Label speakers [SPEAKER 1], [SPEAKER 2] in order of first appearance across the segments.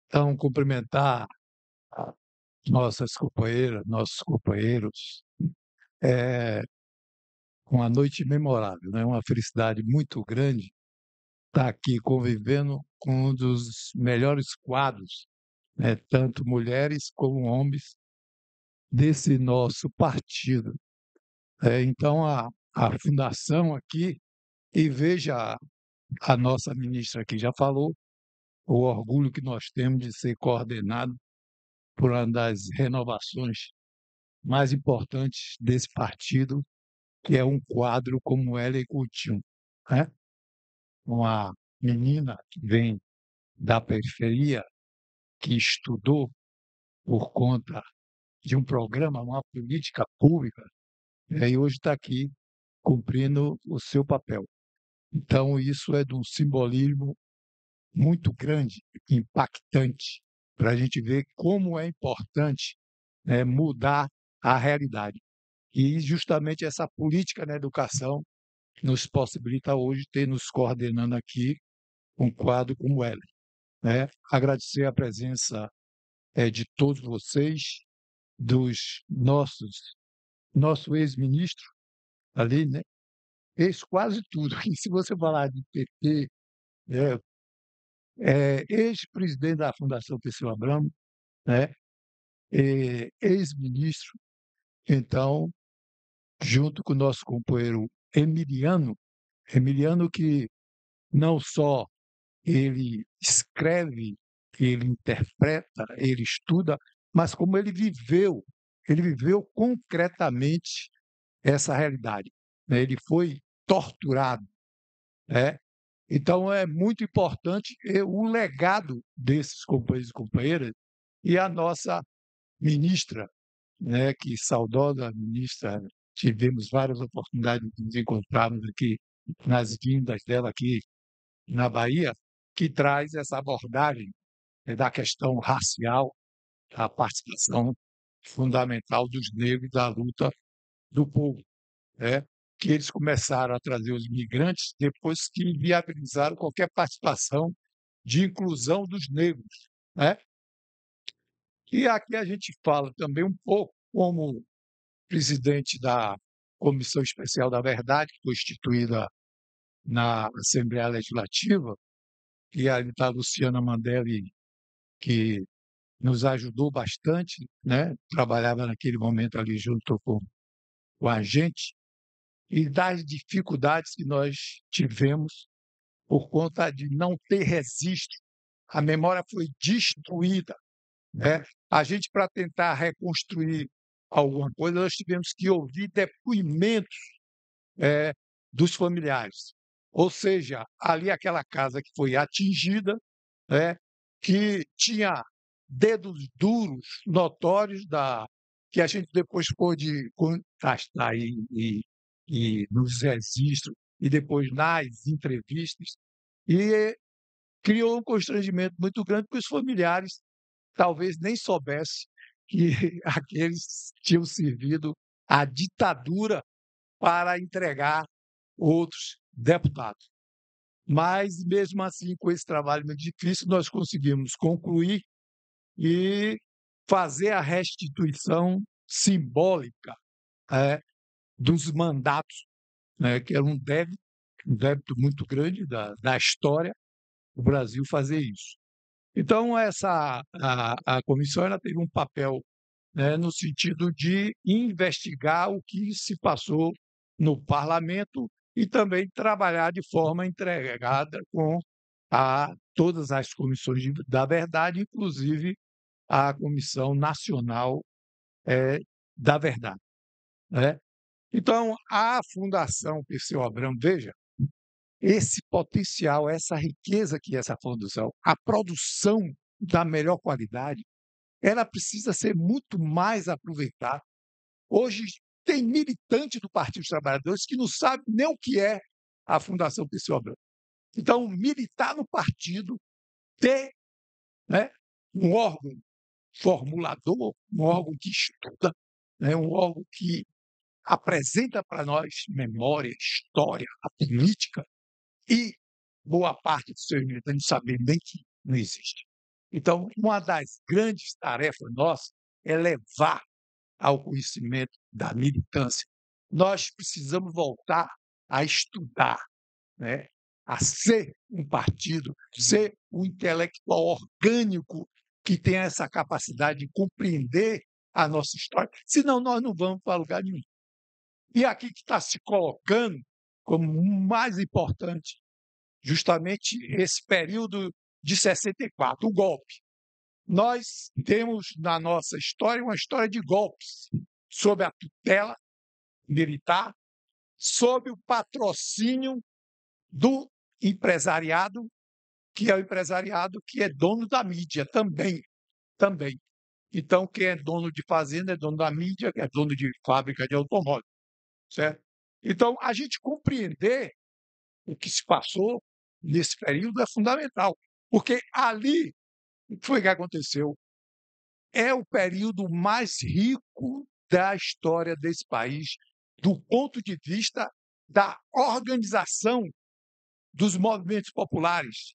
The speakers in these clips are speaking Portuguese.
[SPEAKER 1] Então, cumprimentar a nossas companheiras, nossos companheiros, é uma noite memorável, né, uma felicidade muito grande estar aqui convivendo com um dos melhores quadros, né, tanto mulheres como homens, desse nosso partido. Então a fundação aqui e veja a nossa ministra aqui já falou, o orgulho que nós temos de ser coordenado por uma das renovações mais importantes desse partido, que é um quadro como Hélio Coutinho, né? Uma menina que vem da periferia, que estudou por conta de um programa, uma política pública, e hoje está aqui cumprindo o seu papel. Então, isso é de um simbolismo muito grande, impactante, para a gente ver como é importante, né, mudar a realidade. E justamente essa política na educação nos possibilita hoje ter nos coordenando aqui um quadro como ela, né? Agradecer a presença de todos vocês, dos nosso ex-ministro ali, né? Ex quase tudo. E se você falar de PT, né, ex-presidente da Fundação Perseu Abramo, né? Ex-ministro, então, junto com o nosso companheiro Emiliano que não só ele escreve, ele interpreta, ele estuda, mas como ele viveu concretamente essa realidade, né? Ele foi torturado, né? Então é muito importante o legado desses companheiros e companheiras e a nossa ministra, né, que saudosa ministra, tivemos várias oportunidades de nos encontrarmos aqui nas vindas dela aqui na Bahia, que traz essa abordagem, da questão racial, da participação fundamental dos negros da luta do povo, né? Que eles começaram a trazer os migrantes depois que inviabilizaram qualquer participação de inclusão dos negros, né? E aqui a gente fala também um pouco como presidente da Comissão Especial da Verdade, que foi instituída na Assembleia Legislativa, e ali está a Luciana Mandelli, que nos ajudou bastante, né? Trabalhava naquele momento ali junto com a gente, e das dificuldades que nós tivemos por conta de não ter registro. A memória foi destruída, né? A gente, para tentar reconstruir alguma coisa, nós tivemos que ouvir depoimentos eh, dos familiares. Ou seja, ali aquela casa que foi atingida, né, que tinha dedos duros, notórios, que a gente depois pôde contrastar e nos registros e depois nas entrevistas, e criou um constrangimento muito grande, porque os familiares talvez nem soubessem que aqueles tinham servido à ditadura para entregar outros deputados. Mas, mesmo assim, com esse trabalho muito difícil, nós conseguimos concluir e fazer a restituição simbólica, dos mandatos, né, que era um débito muito grande da história do Brasil fazer isso. Então, a comissão ela teve um papel, né, no sentido de investigar o que se passou no parlamento e também trabalhar de forma entregada com todas as comissões da verdade, inclusive a Comissão Nacional da Verdade, né? Então, a Fundação Perseu Abramo, veja, esse potencial, essa riqueza que é essa fundação, a produção da melhor qualidade, ela precisa ser muito mais aproveitada. Hoje tem militante do Partido dos Trabalhadores que não sabe nem o que é a Fundação Perseu Abramo. Então, militar no partido, ter, né, um órgão formulador, um órgão que estuda, né, um órgão que apresenta para nós memória, história, a política, e boa parte dos seus militantes sabem bem que não existe. Então, uma das grandes tarefas nossas é levar ao conhecimento da militância. Nós precisamos voltar a estudar, né, a ser um partido, ser um intelectual orgânico que tenha essa capacidade de compreender a nossa história, senão nós não vamos para lugar nenhum. E aqui que está se colocando como mais importante, justamente esse período de 64, o golpe. Nós temos na nossa história uma história de golpes sob a tutela militar, sob o patrocínio do empresariado, que é o empresariado que é dono da mídia também. Então, quem é dono de fazenda é dono da mídia, é dono de fábrica de automóvel, certo? Então, a gente compreender o que se passou nesse período é fundamental, porque ali, o que foi que aconteceu? É o período mais rico da história desse país, do ponto de vista da organização dos movimentos populares,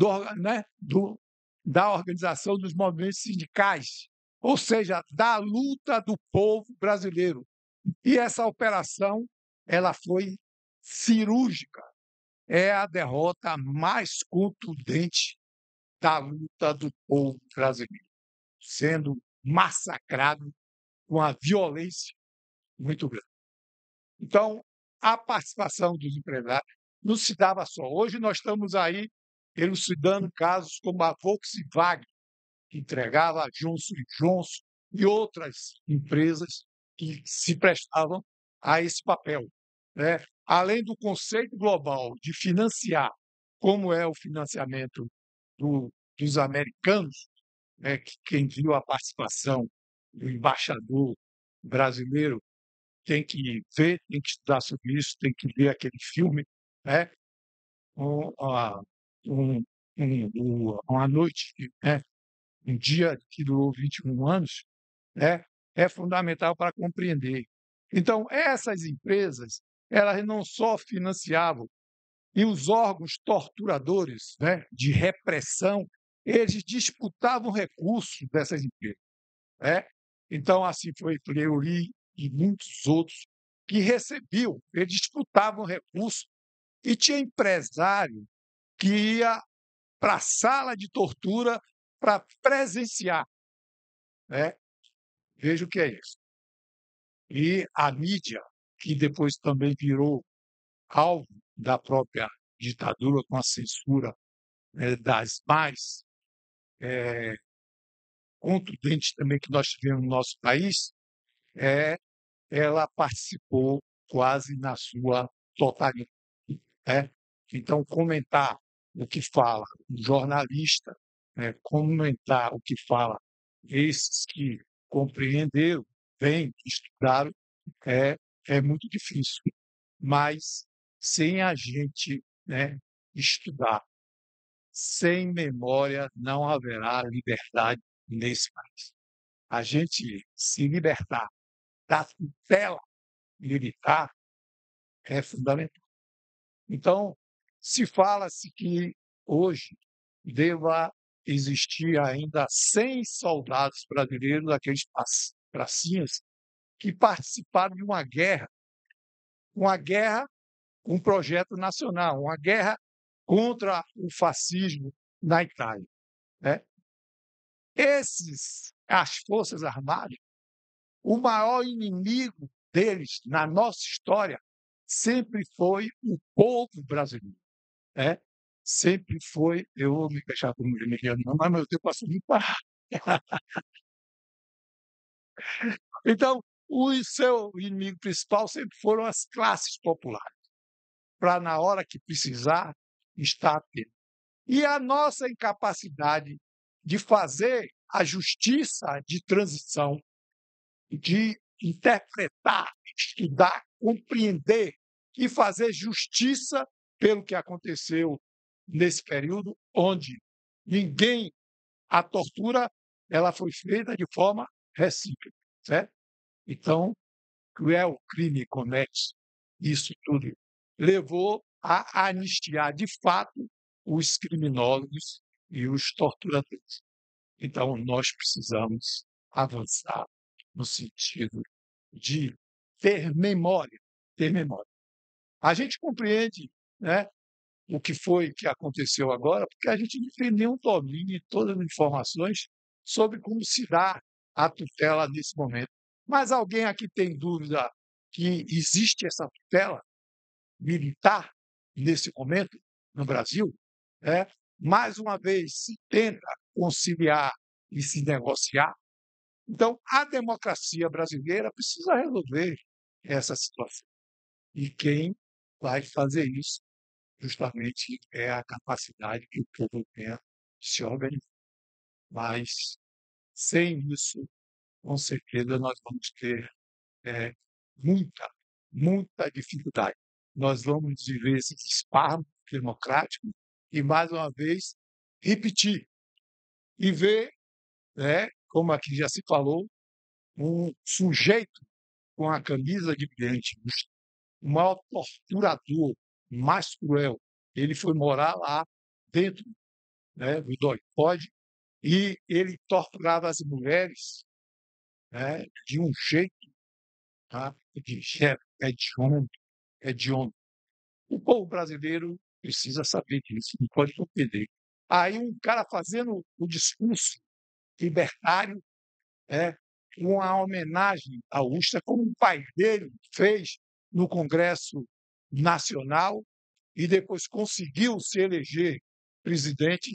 [SPEAKER 1] da organização dos movimentos sindicais, ou seja, da luta do povo brasileiro. E essa operação ela foi cirúrgica, é a derrota mais contundente da luta do povo brasileiro, sendo massacrado com a violência muito grande. Então, a participação dos empresários não se dava só. Hoje nós estamos aí elucidando casos como a Volkswagen, que entregava a Johnson Johnson e outras empresas que se prestavam a esse papel, né? Além do conceito global de financiar, como é o financiamento dos americanos, né, que quem viu a participação do embaixador brasileiro tem que ver, tem que estudar sobre isso, tem que ver aquele filme, né? Um, a- um, uma noite, né? Um dia que durou 21 anos, né? É fundamental para compreender. Então, essas empresas, elas não só financiavam, e os órgãos torturadores, né, de repressão, eles disputavam recursos dessas empresas, né? Então, assim foi Fleury e muitos outros que recebiam, eles disputavam recursos e tinha empresário que ia para a sala de tortura para presenciar, né? Veja o que é isso. E a mídia, que depois também virou alvo da própria ditadura com a censura, das mais contundentes também que nós tivemos no nosso país, é ela participou quase na sua totalidade, né? Então, comentar o que fala um jornalista, né, comentar o que fala esses que compreenderam bem, que estudaram, é, é muito difícil. Mas, sem a gente, né, estudar, sem memória, não haverá liberdade nesse país. A gente se libertar da tutela militar é fundamental. Então, se fala-se que hoje deva existir ainda 100 soldados brasileiros, aqueles pracinhas, que participaram de uma guerra, um projeto nacional, uma guerra contra o fascismo na Itália, né? As Forças Armadas, o maior inimigo deles na nossa história sempre foi o povo brasileiro, né? Sempre foi, eu vou me fechar como geminiano, não, mas meu tempo passou muito rápido. Então, o seu inimigo principal sempre foram as classes populares, para na hora que precisar, estar atento. E a nossa incapacidade de fazer a justiça de transição, de interpretar, estudar, compreender e fazer justiça pelo que aconteceu nesse período, onde ninguém, a tortura, ela foi feita de forma recíproca, certo? Então, cruel crime comete isso tudo, levou a anistiar de fato os criminosos e os torturadores. Então, nós precisamos avançar no sentido de ter memória. A gente compreende, né, o que foi que aconteceu agora, porque a gente não tem nenhum domínio de todas as informações sobre como se dá a tutela nesse momento. Mas alguém aqui tem dúvida que existe essa tutela militar nesse momento no Brasil? É, mais uma vez se tenta conciliar e se negociar. Então, a democracia brasileira precisa resolver essa situação. E quem vai fazer isso justamente é a capacidade que o povo tem de se organizar. Mas, sem isso, com certeza, nós vamos ter eh, muita, muita dificuldade. Nós vamos viver esse espasmo democrático e, mais uma vez, repetir e ver, né, como aqui já se falou, um sujeito com a camisa de brilhante, o maior torturador, mais cruel. Ele foi morar lá dentro, né, do DOI-POD, e ele torturava as mulheres, né, de um jeito, tá, de hediondo, hediondo. O povo brasileiro precisa saber disso, não pode compreender. Aí um cara fazendo o discurso libertário, né, uma homenagem à Ustra, como o pai dele fez no Congresso Nacional e depois conseguiu se eleger presidente,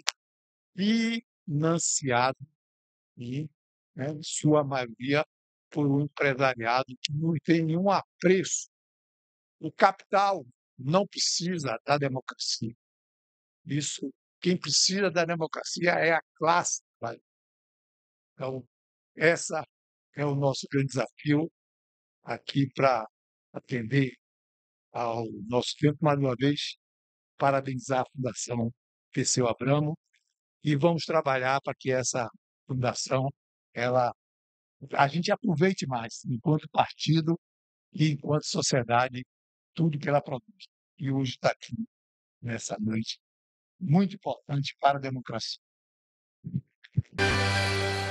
[SPEAKER 1] financiado e, né, em sua maioria, por um empresariado que não tem nenhum apreço. O capital não precisa da democracia. Isso, quem precisa da democracia é a classe trabalhadora. Então, essa é o nosso grande desafio aqui para atender ao nosso tempo. Mais uma vez, parabenizar a Fundação Perseu Abramo e vamos trabalhar para que essa fundação, ela, a gente aproveite mais, enquanto partido e enquanto sociedade, tudo que ela produz. E hoje está aqui, nessa noite, muito importante para a democracia.